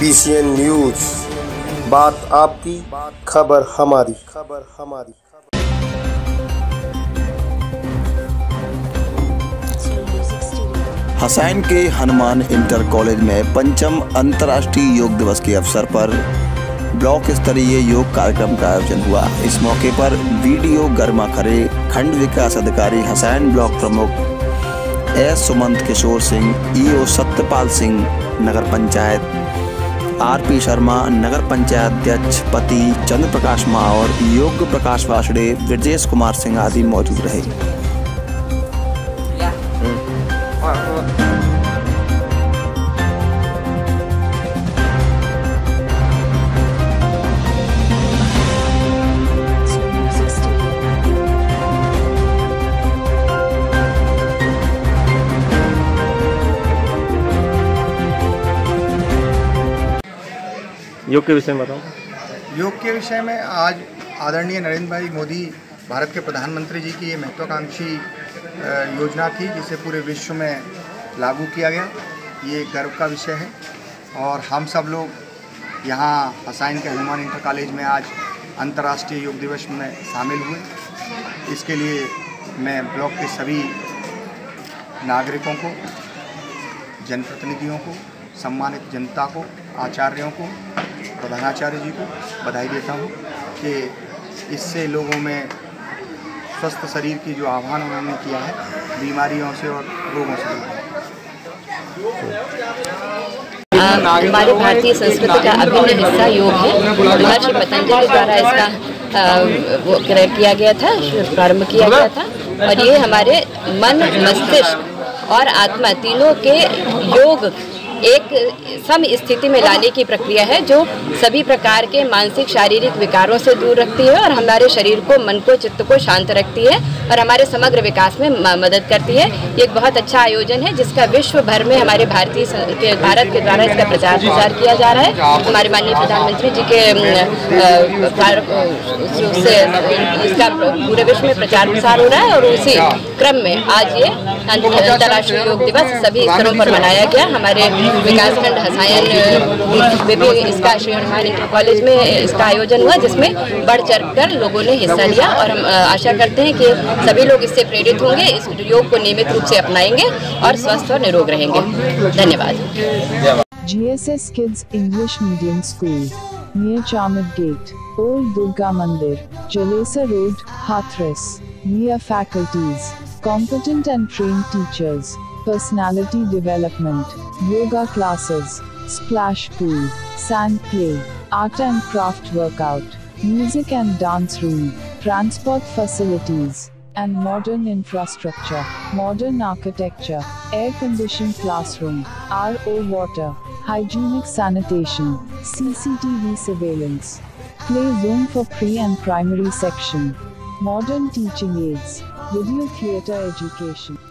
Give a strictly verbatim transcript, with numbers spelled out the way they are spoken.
B C N news, बात आपकी, खबर हमारी। खबर हमारी। हसैन के हनुमान इंटर कॉलेज में पंचम अंतर्राष्ट्रीय योग दिवस के अवसर पर ब्लॉक स्तरीय योग कार्यक्रम का आयोजन हुआ। इस मौके पर वीडियो गर्मा खरे, खंड विकास अधिकारी हसैन ब्लॉक प्रमुख S Sumant Kishor Singh, E O Satyapal Singh, नगर पंचायत आर पी शर्मा, नगर पंचायत अध्यक्ष पति चंद्र प्रकाश माहौर, योग प्रकाश वासड़े, ब्रजेश कुमार सिंह आदि मौजूद रहे। योग के विषय में बताओ। योग के विषय में आज आदरणीय नरेंद्र भाई मोदी भारत के प्रधानमंत्री जी की ये महत्वाकांक्षी योजना थी, जिसे पूरे विश्व में लागू किया गया। ये गर्व का विषय है और हम सब लोग यहाँ हसैन के हनुमान इंटर कॉलेज में आज अंतर्राष्ट्रीय योग दिवस में शामिल हुए। इसके लिए मैं ब्लॉक के सभी नागरिकों को, जनप्रतिनिधियों को, सम्मानित जनता को, आचार्यों को, प्रधानाचार्य जी को बधाई देता हूँ कि इससे लोगों में स्वस्थ शरीर की जो आह्वान उन्होंने किया है, बीमारियों से और रोगों से। हमारे भारतीय संस्कृति का अभिन्न हिस्सा योग है। महर्षि पतंजलि द्वारा इसका आ, वो किया गया था, प्रारंभ किया गया था और ये हमारे मन, मस्तिष्क और आत्मा तीनों के योग एक सम स्थिति में लाने की प्रक्रिया है, जो सभी प्रकार के मानसिक शारीरिक विकारों से दूर रखती है और हमारे शरीर को, मन को, चित्त को शांत रखती है और हमारे समग्र विकास में मदद करती है। ये एक बहुत अच्छा आयोजन है जिसका विश्व भर में हमारे भारतीय के भारत के द्वारा इसका प्रचार प्रसार किया जा रहा है। हमारे माननीय प्रधानमंत्री जी के से इसका पूरे विश्व में प्रचार प्रसार हो रहा है और उसी क्रम में आज ये अंतर्राष्ट्रीय योग दिवस सभी स्तरों पर मनाया गया। हमारे विकासखंड हसैन में भी इसका श्री हनुमान इंटर कॉलेज में इसका आयोजन हुआ, जिसमें बढ़ चढ़ कर लोगों ने हिस्सा लिया और हम आशा करते हैं कि सभी लोग इससे प्रेरित होंगे, इस योग को नियमित रूप से अपनाएंगे और स्वस्थ और निरोग रहेंगे। धन्यवाद। G S S Kids English Medium School, near Chamad Gate, Old Durga Mandir, Jalesa Road, Hathras. Near faculties, competent and trained teachers, personality development, yoga classes, splash pool, sand play, art and craft workout, music and dance room, transport facilities, and modern infrastructure, modern architecture, air-conditioned classroom, R O water, hygienic sanitation, C C T V surveillance, play zone for pre and primary section, modern teaching aids, video theatre education.